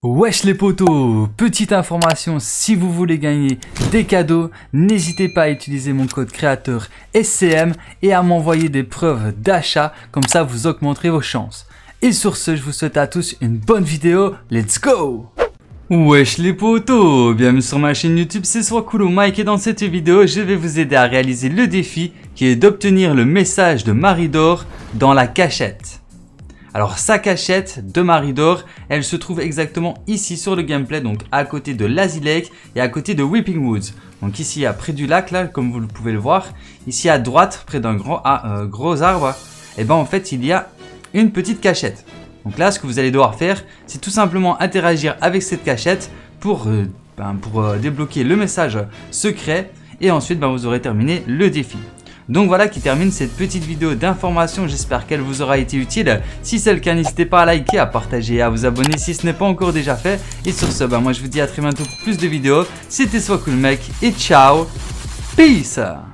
Wesh les potos, petite information, si vous voulez gagner des cadeaux, n'hésitez pas à utiliser mon code créateur SCM et à m'envoyer des preuves d'achat, comme ça vous augmenterez vos chances. Et sur ce, je vous souhaite à tous une bonne vidéo, let's go! Wesh les potos, bienvenue sur ma chaîne YouTube, c'est Swacoolo Mike et dans cette vidéo, je vais vous aider à réaliser le défi qui est d'obtenir le message de Maridor dans la cachette. Alors sa cachette de Maridor, elle se trouve exactement ici sur le gameplay, donc à côté de Lazy Lake et à côté de Weeping Woods. Donc ici près du lac là, comme vous pouvez le voir, ici à droite, près d'un gros arbre, et ben en fait il y a une petite cachette. Donc là ce que vous allez devoir faire, c'est tout simplement interagir avec cette cachette pour débloquer le message secret et ensuite vous aurez terminé le défi. Donc voilà qui termine cette petite vidéo d'information, j'espère qu'elle vous aura été utile. Si c'est le cas, n'hésitez pas à liker, à partager et à vous abonner si ce n'est pas encore déjà fait. Et sur ce, moi je vous dis à très bientôt pour plus de vidéos. C'était Swacoolo Mike et ciao, peace.